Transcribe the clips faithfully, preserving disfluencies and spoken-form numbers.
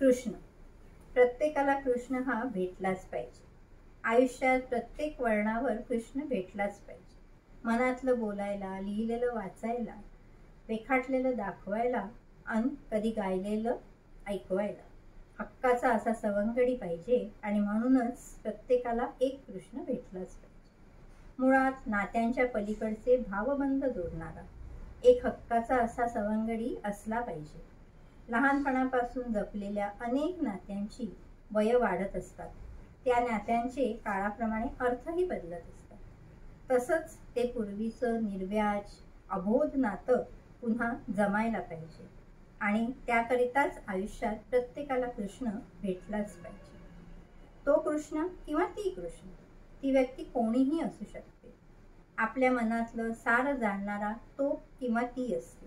कृष्ण. प्रत्येकाला कृष्ण हा भेटलाच पाहिजे. आयुष्यात प्रत्येक वळणावर कृष्ण भेटलाच पाहिजे. मनातलं बोलायला, लिहिलेलं वाचायला, रेखाटलेलं दाखवायला आणि कधी गायलेलं ऐकवायला. हक्काचा असा सवंगडी पाहिजे आणि म्हणूनच प्रत्येकाला एक कृष्ण भेटलाच पाहिजे. मुळात नात्यांच्या पलीकडचे भावबंध जोडणारा एक हक्काचा असा सवंगडी असला पाहिजे. लहानपणापासून जपलेल्या अनेक नात्यांची वय वाढत असतात. त्या नात्यांचे काळाप्रमाणे अर्थही बदलत असतात. तसंच ते पूर्वीचं निर्व्याज अबोध नातं पुन्हा जमायला पाहिजे आणि त्याकरिताच आयुष्यात प्रत्येकाला कृष्ण भेटलाच पाहिजे. तो कृष्ण किंवा ती कृष्ण, ती व्यक्ती कोणीही असू शकते. आपल्या मनातलं सारं जाणणारा तो किंवा ती असते.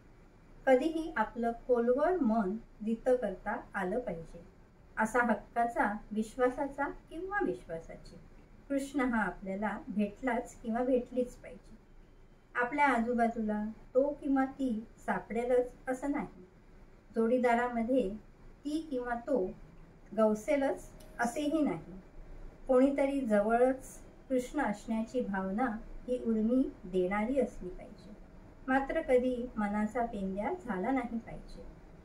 कधीही आपलं खोलवर मन रितं करता आलं पाहिजे. असा हक्काचा, विश्वासाचा किंवा विश्वासाची कृष्ण हा आपल्याला भेटलाच किंवा भेटलीच पाहिजे. आपल्या आजूबाजूला तो किंवा ती सापडेलच असं नाही. जोडीदारामध्ये ती किंवा तो गवसेलच असेही नाही. कोणीतरी जवळच कृष्ण असण्याची भावना ही उर्मी देणारी असली पाहिजे. मात्र कधी मनाचा पेंद्या झाला नाही पाहिजे.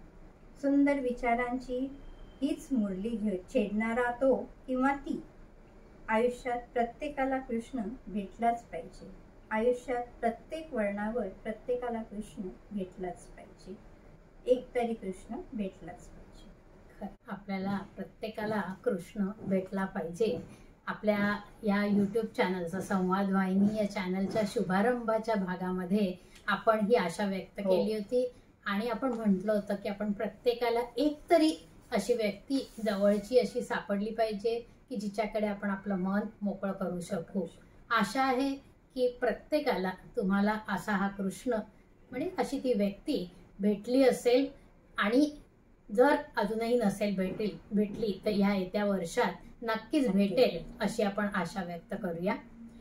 सुंदर विचारांची हीच मुरली घे छेडणारा तो किंवा ती. आयुष्यात प्रत्येकाला कृष्ण भेटलाच पाहिजे. आयुष्यात प्रत्येक वळणावर प्रत्येकाला कृष्ण भेटलाच पाहिजे. एक तरी कृष्ण भेटलाच पाहिजे. आपल्याला प्रत्येकाला कृष्ण भेटला पाहिजे. आपल्या या यूट्यूब चॅनलचा संवाद वाहिनी या चॅनलच्या शुभारंभाच्या भागामध्ये आपण ही आशा व्यक्त हो. केली होती आणि आपण म्हटलं होतं की आपण प्रत्येकाला एक तरी अशी व्यक्ती जवळची अशी सापडली पाहिजे की जिच्याकडे आपण आपलं मन मोकळं करू शकू. आशा आहे की प्रत्येकाला तुम्हाला असा हा कृष्ण म्हणजे अशी ती व्यक्ती भेटली असेल आणि जर अजूनही नसेल भेटेल भेटली तर ह्या येत्या वर्षात नक्कीच भेटेल अशी आपण आशा व्यक्त करूया.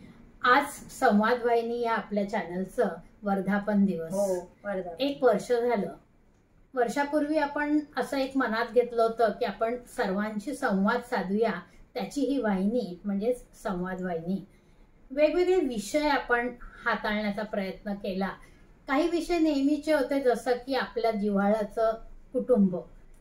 आज संवाद वाहिनी या आपल्या चॅनलचं वर्धापन दिवस. हो, वर्धापन. एक वर्ष झालं. वर्षापूर्वी आपण असं एक मनात घेतलं होतं की आपण सर्वांशी संवाद साधूया. त्याची ही वाहिनी म्हणजेच संवाद वाहिनी. वेगवेगळे विषय आपण हाताळण्याचा प्रयत्न केला. काही विषय नेहमीचे होते, जसं की आपल्या जिव्हाळ्याचं कुटुंब,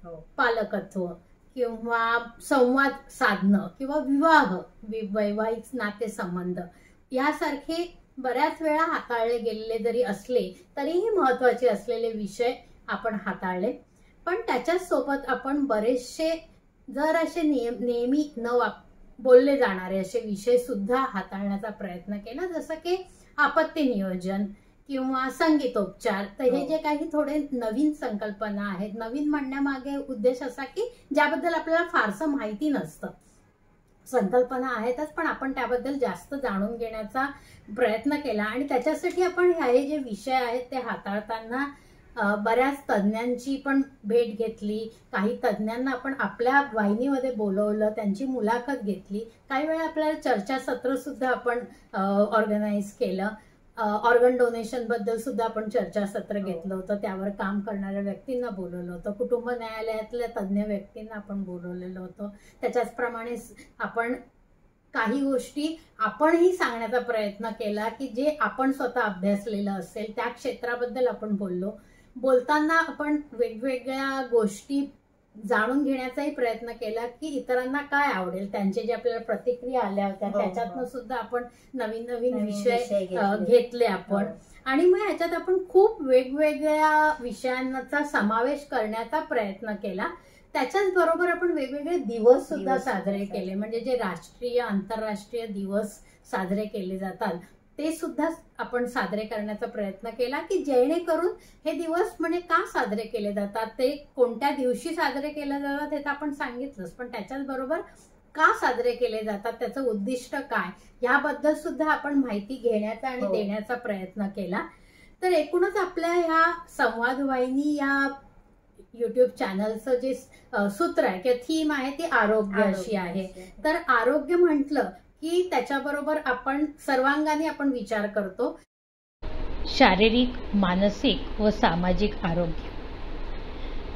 पालकत्व किंवा संवाद साधणं किंवा विवाह, वैवाहिक नातेसंबंध यासारखे बऱ्याच वेळा हाताळले गेलेले जरी असले तरीही महत्वाचे असलेले विषय आपण हाताळले. पण त्याच्याच सोबत आपण बरेचसे जर असे नेहमी न बोलले जाणारे असे विषय सुद्धा हाताळण्याचा प्रयत्न केला, जसं की आपत्ती नियोजन किंवा संगीतोपचार. तर हे जे काही थोडे नवीन संकल्पना आहेत, नवीन म्हणण्यामागे उद्देश असा की ज्याबद्दल आपल्याला फारसं माहिती नसतं. संकल्पना आहेतच पण आपण त्याबद्दल जास्त जाणून घेण्याचा प्रयत्न केला आणि त्याच्यासाठी आपण हे जे विषय आहेत ते हाताळताना बऱ्याच तज्ज्ञांची पण भेट घेतली. काही तज्ज्ञांना आपण आपल्या वाहिनीमध्ये बोलवलं, त्यांची मुलाखत घेतली. काही वेळा आपल्याला चर्चासत्र सुद्धा आपण ऑर्गनाईज केलं. ऑर्गन डोनेशन बद्दल सुद्धा आपण चर्चासत्र घेतलं होतं. त्यावर काम करणाऱ्या व्यक्तींना बोलवलं होतं. कुटुंब न्यायालयातल्या तज्ज्ञ व्यक्तींना आपण बोलवलेलं होतं. त्याच्याचप्रमाणे आपण काही गोष्टी आपणही सांगण्याचा प्रयत्न केला की जे आपण स्वतः अभ्यासलेलं असेल त्या क्षेत्राबद्दल आपण बोललो. बोलताना आपण वेगवेगळ्या गोष्टी जाणून घेण्याचाही प्रयत्न केला की इतरांना काय आवडेल, त्यांचे जे आपल्याला प्रतिक्रिया आल्या होत्या त्याच्यातनं सुद्धा आपण नवीन नवीन विषय घेतले आपण. आणि मग ह्याच्यात आपण खूप वेगवेगळ्या विषयांचा समावेश करण्याचा प्रयत्न केला. त्याच्याच बरोबर आपण वेगवेगळे दिवस सुद्धा साजरे केले. म्हणजे जे राष्ट्रीय आंतरराष्ट्रीय दिवस साजरे केले जातात ते सुद्धा आपण साजरे करण्याचा प्रयत्न केला की जेणेकरून हे दिवस म्हणजे का साजरे केले जातात, ते कोणत्या दिवशी साजरे केले जातात हे तर आपण सांगितलंच, पण त्याच्याच बरोबर का साजरे केले जातात, त्याचं उद्दिष्ट काय याबद्दल सुद्धा आपण माहिती घेण्याचा आणि देण्याचा प्रयत्न केला. तर एकूणच आपल्या ह्या संवाद वाहिनी या युट्यूब चॅनलचं जे सूत्र आहे किंवा थीम आहे ती आरोग्य अशी आहे. तर आरोग्य म्हटलं की त्याच्याबरोबर आपण सर्वांगाने आपण विचार करतो शारीरिक, मानसिक व सामाजिक आरोग्य.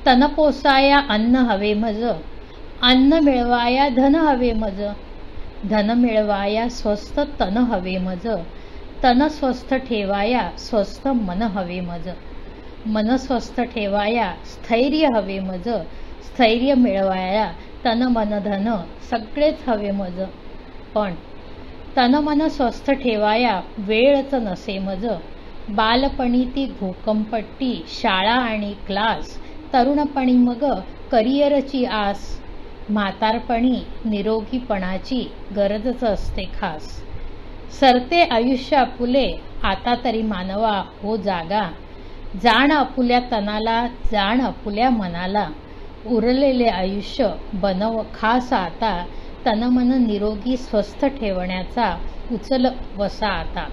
तन पोसाया अन्न हवे मज, अन्न मिळवाया धन हवे मज, धन मिळवाया स्वस्थ तन हवे मज, तन स्वस्थ ठेवाया स्वस्थ मन हवे मज, मन स्वस्थ ठेवाया स्थैर्य हवे मज, स्थैर्य मिळवाया तन मन धन सगळेच हवे मज, पण तन मन स्वस्थ ठेवाया वेळच नसे मज, बालपणी ती भूकंपट्टी शाळा आणि क्लास, तरुणपणी मग करिअरची आस, म्हातारपणी निरोगीपणाची गरजच असते खास. सरते आयुष्य आपुले आता तरी मानवा हो जागा, जाण आपुल्या तनाला जाण आपुल्या मनाला, उरलेले आयुष्य बनव खास आता, तन मन निरोगी स्वस्थ ठेवण्याचा उचल वसा आता.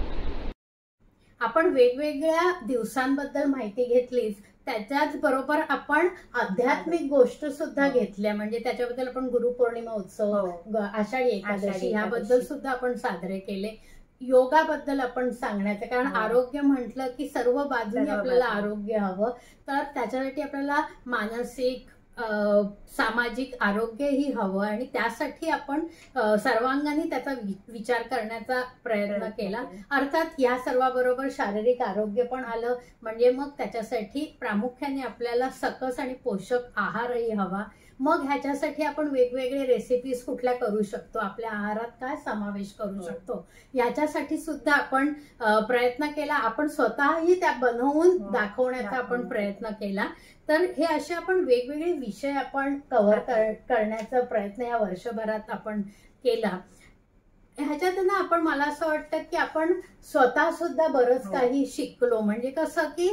आपण वेगवेगळ्या दिवसांबद्दल माहिती घेतलीच, त्याच्याच बरोबर आपण आध्यात्मिक गोष्ट सुद्धा घेतल्या. म्हणजे त्याच्याबद्दल आपण गुरुपौर्णिमा उत्सव, आषाढी एकादशी ह्याबद्दल सुद्धा आपण साजरे केले. योगाबद्दल आपण सांगण्याचं, कारण आरोग्य म्हटलं की सर्व बाजूने आपल्याला आरोग्य हवं, तर त्याच्यासाठी आपल्याला मानसिक सामाजिक आरोग्यही हवं आणि त्यासाठी आपण सर्वांगाने त्याचा विचार करण्याचा प्रयत्न केला. अर्थात या सर्वाबरोबर शारीरिक आरोग्य पण आलं, म्हणजे मग त्याच्यासाठी प्रामुख्याने आपल्याला सकस आणि पोषक आहारही हवा. मग ह्याच्यासाठी आपण वेगवेगळे रेसिपीज कुठल्या करू शकतो, आपल्या आहारात काय समावेश करू शकतो, याच्यासाठी सुद्धा आपण प्रयत्न केला. आपण स्वतःही त्या बनवून दाखवण्याचा आपण प्रयत्न केला. तर हे असे आपण वेगवेगळे विषय आपण कव्हर करण्याचा प्रयत्न या वर्षभरात आपण केला. ह्याच्यात ना आपण, मला असं वाटतं की आपण स्वतः सुद्धा बरंच काही शिकलो. म्हणजे कसं की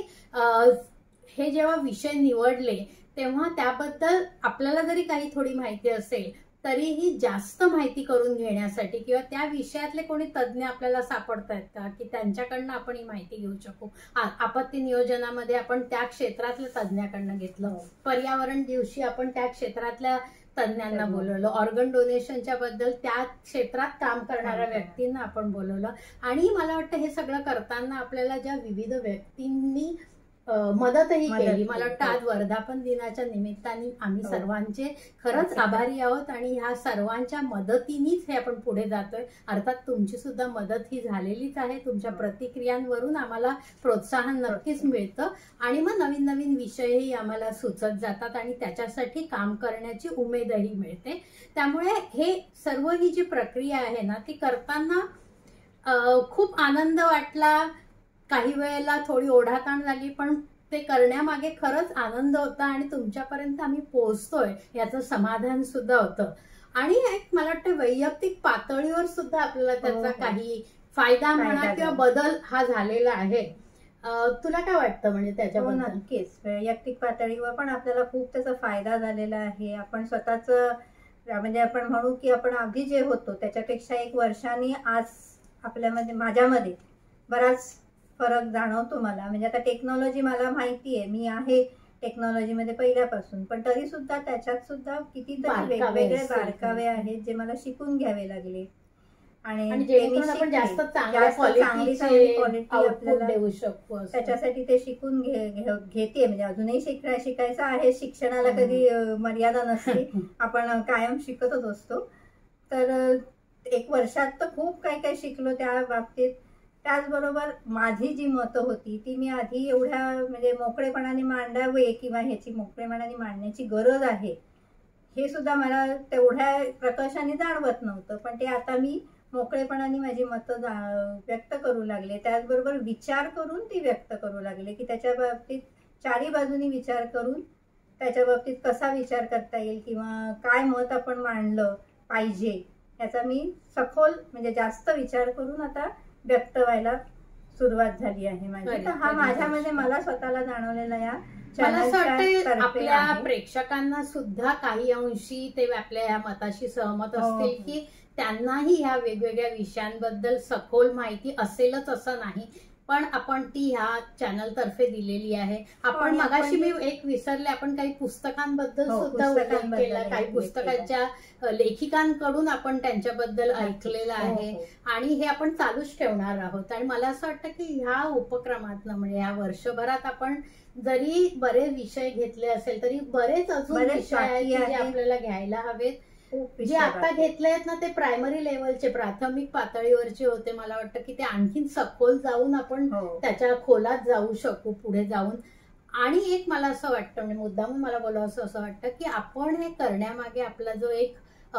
हे जेव्हा विषय निवडले तेव्हा त्याबद्दल आपल्याला जरी काही थोडी माहिती असेल तरीही जास्त माहिती करून घेण्यासाठी किंवा त्या विषयातले कोणी तज्ज्ञ आपल्याला सापडतायत का की त्यांच्याकडनं आपण ही माहिती घेऊ शकू. आपत्ती नियोजनामध्ये आपण त्या क्षेत्रातल्या तज्ज्ञाकडनं घेतलं. पर्यावरण दिवशी आपण त्या क्षेत्रातल्या तज्ज्ञांना बोलवलं. ऑर्गन डोनेशनच्या बद्दल त्या क्षेत्रात काम करणाऱ्या व्यक्तींना आपण बोलवलं. आणि मला वाटतं हे सगळं करताना आपल्याला ज्या विविध व्यक्तींनी मदतही केली, मला वाटतं आज वर्धापन दिनाच्या निमित्ताने आम्ही सर्वांचे खरंच आभारी आहोत आणि ह्या सर्वांच्या मदतीनेच हे आपण पुढे जातोय. अर्थात तुमची सुद्धा मदत ही झालेलीच आहे. तुमच्या प्रतिक्रियांवरून आम्हाला प्रोत्साहन नक्कीच मिळतं आणि मग नवीन नवीन विषयही आम्हाला सुचत जातात आणि त्याच्यासाठी काम करण्याची उमेदही मिळते. त्यामुळे हे सर्व ही जी प्रक्रिया आहे ना ती करताना खूप आनंद वाटला, काही वेळेला थोडी ओढाताण झाली, पण ते करण्यामागे खरंच आनंद होता आणि तुमच्यापर्यंत आम्ही पोहोचतोय याचं समाधान सुद्धा होतं. आणि एक मला वाटतं वैयक्तिक पातळीवर सुद्धा आपल्याला त्याचा काही फायदा म्हणा किंवा बदल हा झालेला आहे. तुला काय वाटतं म्हणजे त्याच्याबद्दल? नक्कीच वैयक्तिक पातळीवर पण आपल्याला खूप त्याचा फायदा झालेला आहे. आपण स्वतःच म्हणजे आपण म्हणू की आपण आधी जे होतो त्याच्यापेक्षा एक वर्षाने आज आपल्यामध्ये माझ्यामध्ये बराच फरक जाणवतो मला. म्हणजे आता टेक्नॉलॉजी मला माहिती आहे, मी आहे टेक्नॉलॉजीमध्ये पहिल्यापासून, पण तरी सुद्धा त्याच्यात सुद्धा कितीतरी वेगवेगळे बारकावे आहेत जे मला शिकून घ्यावे लागले आणि त्याच्यासाठी ते शिकून घेते. म्हणजे अजूनही शिकाय शिकायचं आहे. शिक्षणाला कधी मर्यादा नसते, आपण कायम शिकतच असतो. तर एक वर्षात तर खूप काही काही शिकलो त्या बाबतीत. त्याचबरोबर माझी जी मतं होती ती मी आधी एवढ्या म्हणजे मोकळेपणाने मांडावे किंवा ह्याची मोकळेपणाने मांडण्याची गरज आहे हे सुद्धा मला तेवढ्या प्रकर्षाने जाणवत नव्हतं. पण ते आता मी मोकळेपणाने माझी मतं व्यक्त करू लागले. त्याचबरोबर विचार करून ती व्यक्त करू लागले की त्याच्या बाबतीत चारी बाजूनी विचार करून त्याच्या बाबतीत कसा विचार करता येईल किंवा काय मत आपण मांडलं पाहिजे याचा मी सखोल म्हणजे जास्त विचार करून आता व्यक्त व्हायला सुरुवात झाली आहे माझी. तर हा माझ्यामध्ये मला स्वतःला जाणवलेला या मला असं वाटतं आपल्या प्रेक्षकांना सुद्धा काही अंशी ते आपल्या या मताशी सहमत असतील की त्यांनाही ह्या वेगवेगळ्या विषयांबद्दल सखोल माहिती असेलच असं नाही, पण आपण ती ह्या चॅनल तर्फे दिलेली आहे. आपण मगाशी मी एक विसरले, आपण काही पुस्तकांबद्दल सुद्धा उल्लेख केला, काही पुस्तकांच्या लेखिकांकडून आपण त्यांच्याबद्दल ऐकलेलं आहे आणि हे आपण चालूच ठेवणार आहोत. आणि मला असं वाटतं की ह्या उपक्रमातनं म्हणजे ह्या वर्षभरात आपण जरी बरेच विषय घेतले असेल तरी बरेच अजून बरेच विषय आहेत बाकी की जे आहेत. आपल्याला घ्यायला हवेत. खूप जे विषय आता बाकी आहेत. घेतले आहेत ना ते प्रायमरी लेवलचे, प्राथमिक पातळीवरचे होते. मला वाटतं की ते आणखीन सखोल जाऊन आपण हो. त्याच्या खोलात जाऊ शकू पुढे जाऊन. आणि एक मला असं वाटतं, म्हणजे मुद्दामून मला बोलावंसं असं वाटतं की आपण हे करण्यामागे आपला जो एक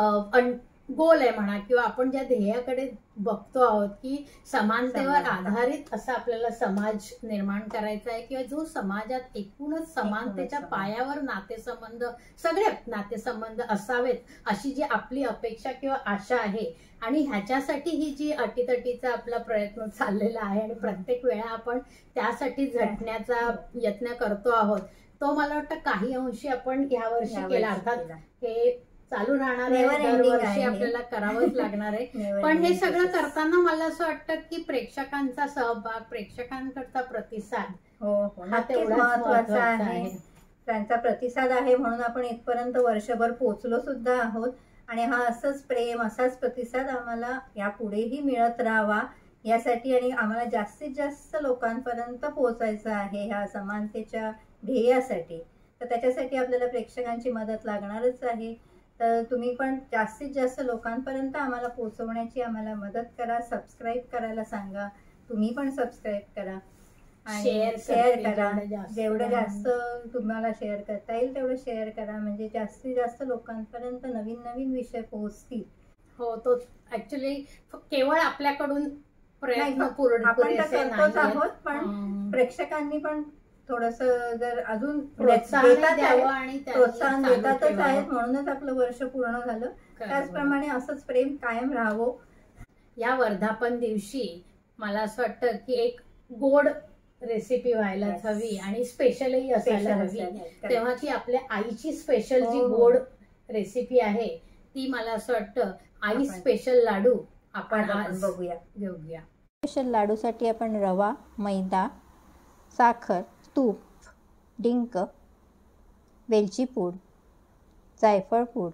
गोल आहे म्हणा, किंवा आपण ज्या ध्येयाकडे बघतो आहोत की समानतेवर समानता. आधारित असा आपल्याला समाज निर्माण करायचा आहे, किंवा जो समाजात एकूणच समानतेच्या समाज. पायावर नातेसंबंध, सगळे नातेसंबंध असावेत अशी जी आपली अपेक्षा किंवा आशा आहे. आणि ह्याच्यासाठी ही जी अटीतटीचा आपला प्रयत्न चाललेला आहे आणि प्रत्येक वेळा आपण त्यासाठी झटण्याचा यत्न करतो आहोत, तो मला वाटतं काही अंशी आपण यावर्षी यावर्षी केला. अर्थात केला. हे चालू राहणार Never आहे, ending दरवर्षी आहे हे. आपल्याला करावंच लागणार आहे. Never पण हे ending सगळं process. करताना मला असं वाटतं की प्रेक्षकांचा सहभाग, प्रेक्षकांकडचा प्रतिसाद हो हो हा नक्कीच तेवढाच महत्वाचा महत्त्वाचा आहे. आहे. त्यांचा प्रतिसाद आहे म्हणून आपण इथपर्यंत वर्षभर पोहोचलो सुद्धा आहोत. आणि हा असंच प्रेम, असाच प्रतिसाद आम्हाला यापुढेही मिळत राहावा यासाठी, आणि आम्हाला जास्तीत जास्त लोकांपर्यंत पोहोचायचं आहे ह्या समानतेच्या ध्येयासाठी. तर त्याच्यासाठी आपल्याला प्रेक्षकांची मदत लागणारच आहे. तर तुम्ही पण जास्तीत जास्त लोकांपर्यंत आम्हाला पोहोचवण्याची आम्हाला मदत करा. सबस्क्राईब करायला सांगा. तुम्ही पण सबस्क्राईब करा आणि शेअर शेअर करतील करा. जेवढं जास्त जेवढं करा. जास्त तुम्हाला शेअर करता येईल तेवढं शेअर करा, म्हणजे जास्तीत जास्त लोकांपर्यंत नवीन नवीन विषय पोहोचतील. हो, तो ऍक्च्युली केवळ आपल्याकडून प्रयत्न नाही, पूर्ण आपण तर पुरेसे करतोच नाहीयेत. आहोत, पण हं. प्रेक्षकांनी पण थोडस जर अजून प्रोत्साहन देतात द्यावं आहेत, आणि त्यांनी प्रोत्साहन चालू देतातच ठेवावं. आहेत, म्हणूनच आपलं वर्ष पूर्ण झालं. त्याचप्रमाणे असंच प्रेम कायम राहावं. या वर्धापन दिवशी मला असं वाटतं की एक गोड रेसिपी व्हायलाच Yes. हवी आणि स्पेशलही असायला Special हवी. असायला हवी. तेव्हा ती आपल्या आईची स्पेशल जी हो. गोड रेसिपी आहे ती मला असं वाटतं आई आपण- स्पेशल लाडू आपण आज आपण आज बघूया. घेऊया. स्पेशल लाडूसाठी आपण रवा, मैदा, साखर, तूप, डिंक, वेलची पूड, जायफळ पूड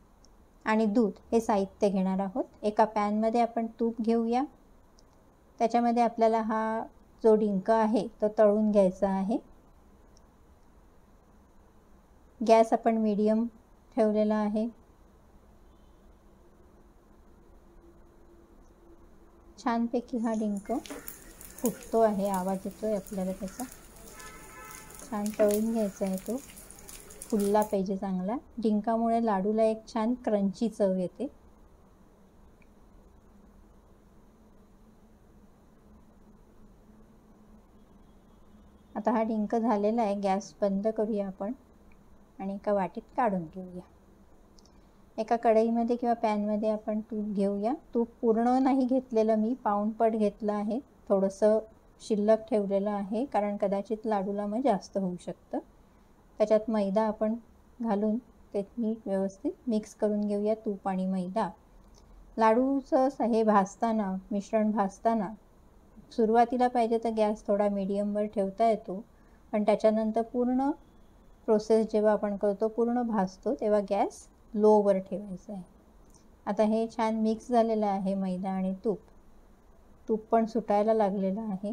आणि दूध हे साहित्य घेणार आहोत. एका पॅनमध्ये आपण तूप घेऊया. त्याच्यामध्ये आपल्याला हा जो डिंक आहे तो तळून घ्यायचा आहे. गॅस आपण मीडियम ठेवलेला आहे. छानपैकी हा डिंक फुटतो आहे, आवाज येतोय आपल्याला त्याचा. छान तळून घ्यायचा आहे, तो फुलला पाहिजे चांगला. डिंकामुळे लाडूला एक छान क्रंची चव येते. आता हा डिंक झालेला आहे. गॅस बंद करूया आपण आणि एका वाटीत काढून घेऊया. एका कढईमध्ये किंवा पॅनमध्ये आपण तूप घेऊया. तूप पूर्ण नाही घेतलेलं मी, पाऊणपट घेतलं आहे. थोडंसं शिल्लक ठेवलेलं आहे कारण कदाचित लाडूला मग जास्त होऊ शकतं. त्याच्यात मैदा आपण घालून ते नीट व्यवस्थित मिक्स करून घेऊया, तूप आणि मैदा. लाडूचं हे भाजताना, मिश्रण भाजताना सुरुवातीला पाहिजे तर गॅस थोडा मीडियमवर ठेवता येतो, पण त्याच्यानंतर पूर्ण प्रोसेस जेव्हा आपण करतो, पूर्ण भाजतो, तेव्हा गॅस लोवर ठेवायचा आहे. आता हे छान मिक्स झालेलं आहे मैदा आणि तूप. तूप पण सुटायला लागलेलं आहे.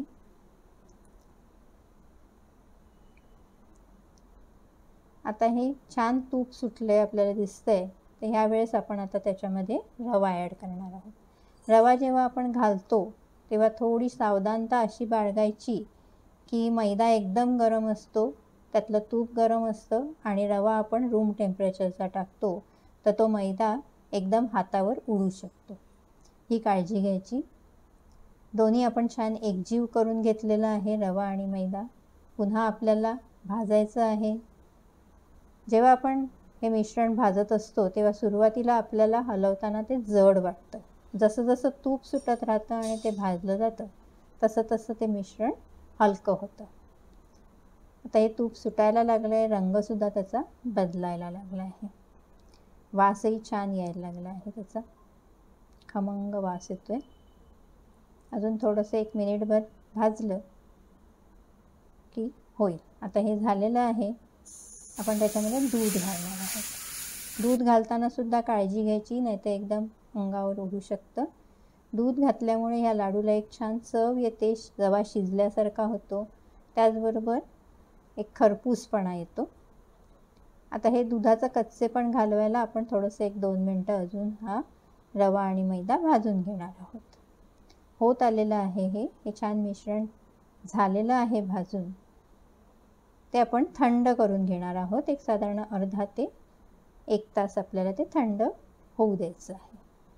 आता हे छान तूप सुटले आपल्याला दिसतंय. तर ह्या वेळेस आपण आता त्याच्यामध्ये रवा ॲड करणार आहोत. रवा जेव्हा आपण घालतो तेव्हा थोडी सावधानता अशी बाळगायची की मैदा एकदम गरम असतो, त्यातलं तूप गरम असतं आणि रवा आपण रूम टेम्परेचरचा टाकतो, तर तो मैदा एकदम हातावर उडू शकतो. ही काळजी घ्यायची. दोन्ही आपण छान एकजीव करून घेतलेला आहे, रवा आणि मैदा. पुन्हा आपल्याला भाजायचं आहे. जेव्हा आपण हे मिश्रण भाजत असतो तेव्हा सुरुवातीला आपल्याला हलवताना ते जड वाटतं. जसं जसं तूप सुटत राहतं आणि ते भाजलं जातं तसं तसं ते मिश्रण हलकं होतं. आता हे तूप सुटायला लागलं आहे, रंगसुद्धा त्याचा बदलायला लागला आहे. वासही छान यायला लागला आहे, त्याचा खमंग वास येतोय. अजून थोडंसं एक मिनिटभर भाजलं की होईल. आता हे झालेलं आहे. आपण त्याच्यामध्ये दूध घालणार आहोत. दूध घालताना सुद्धा काळजी घ्यायची, नाही तर एकदम अंगावर उडू शकतं. दूध घातल्यामुळे ह्या लाडूला एक छान चव येते, रवा शिजल्यासारखा होतो. त्याचबरोबर एक खरपूसपणा येतो. आता हे दुधाचं कच्चेपण घालवायला आपण थोडंसं एक दोन मिनटं अजून हा रवा आणि मैदा भाजून घेणार आहोत. होत आलेलं आहे हे हे छान मिश्रण झालेलं आहे भाजून. ते आपण थंड करून घेणार आहोत. एक साधारण अर्धा ते एक तास आपल्याला ते थंड होऊ द्यायचं आहे.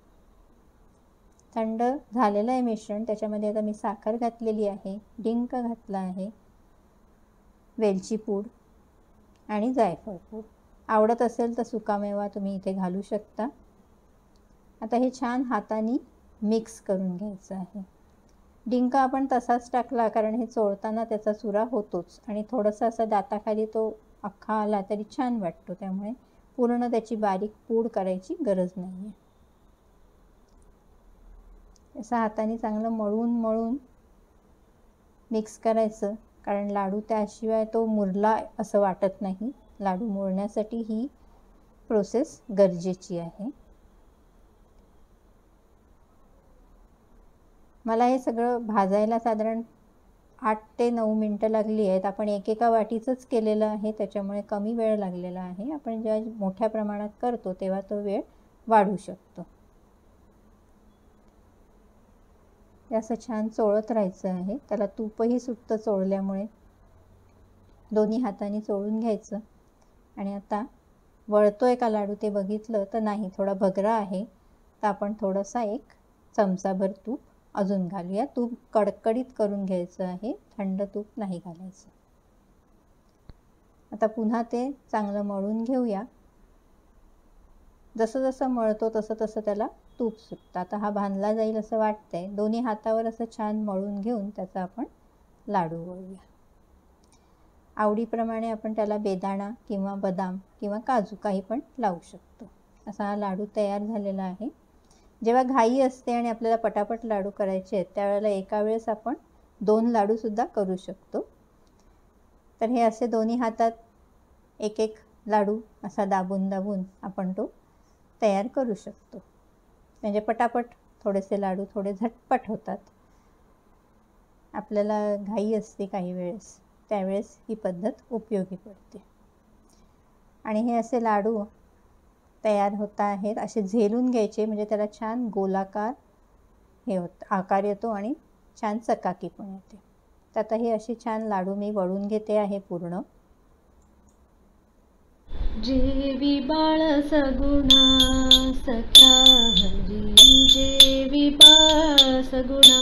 थंड झालेलं आहे मिश्रण. त्याच्यामध्ये आता मी साखर घातलेली आहे, डिंक घातला आहे, वेलची पूड आणि जायफळ पूड. आवडत असेल तर सुकामेवा तुम्ही इथे घालू शकता. आता हे छान हाताने मिक्स करून घ्यायचं आहे. डिंक आपण तसाच टाकला कारण हे चोळताना त्याचा चुरा होतोच आणि थोडंसं असं दाताखाली तो अख्खा आला तरी छान वाटतो. त्यामुळे पूर्ण त्याची बारीक पूड करायची गरज नाही आहे. असं हाताने चांगलं मळून मळून मिक्स करायचं, कारण लाडू त्याशिवाय तो मुरला असं वाटत नाही. लाडू मुरण्यासाठी ही प्रोसेस गरजेची आहे. मला हे सगळं भाजायला साधारण आठ ते नऊ मिनटं लागली आहेत. आपण एकेका वाटीचंच केलेलं आहे त्याच्यामुळे कमी वेळ लागलेला आहे. आपण जेव्हा मोठ्या प्रमाणात करतो तेव्हा तो वेळ वाढू शकतो. असं छान चोळत राहायचं आहे. त्याला तूपही सुटतं चोळल्यामुळे. दोन्ही हाताने चोळून घ्यायचं. आणि आता वळतोय का लाडू ते बघितलं तर नाही, थोडा भगरा आहे, तर आपण थोडासा एक चमचाभर तूप अजून घालूया. तूप कडकडीत करून घ्यायचं आहे, थंड तूप नाही घालायचं. आता पुन्हा ते चांगलं मळून घेऊया. जसं जसं मळतो तसं तसं त्याला तूप सुटतं. आता हा बांधला जाईल असं वाटतंय. दोन्ही हातावर असं छान मळून घेऊन त्याचा आपण लाडू वळूया. आवडीप्रमाणे आपण त्याला बेदाणा किंवा बदाम किंवा काजू काही पण लावू शकतो. असा हा लाडू तयार झालेला आहे. जेव्हा घाई असते आणि आपल्याला पटापट लाडू करायचे आहेत त्यावेळेला एका वेळेस आपण दोन लाडूसुद्धा करू शकतो. तर हे असे दोन्ही हातात एक एक लाडू असा दाबून दाबून आपण तो तयार करू शकतो. म्हणजे पटापट थोडेसे लाडू थोडे झटपट होतात. आपल्याला घाई असते काही वेळेस, त्यावेळेस ही पद्धत उपयोगी पडते. आणि हे असे लाडू तयार होत आहेत. असे झेलून घ्यायचे म्हणजे त्याला छान गोलाकार हे होतं, आकार येतो आणि छान चकाकी पण येते. तर आता हे असे छान लाडू मी वळून घेते आहे पूर्ण. जेवी बाळ सगुणा सखा हरी, जेवी बाळ सगुणा,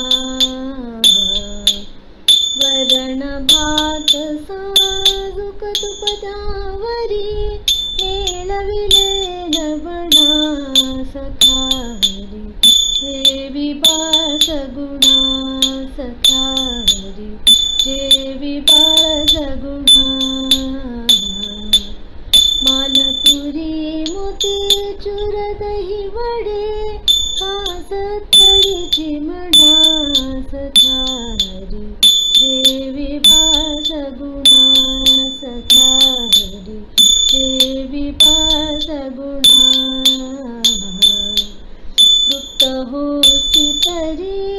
वरण भात साजूक तुपदावरी, मेळविले लवणा सखा हरी, जेवी बाळ सगुणा सखा हरी, जेवी बाळ सगुणा. मालपुरी मोती चूर दही वडे, कास थडीची म्हणा सखा हरी, जेवी बाळ सगुणा सखा हरी, जेवी बाळ सगुणा. गुप्त होती तरी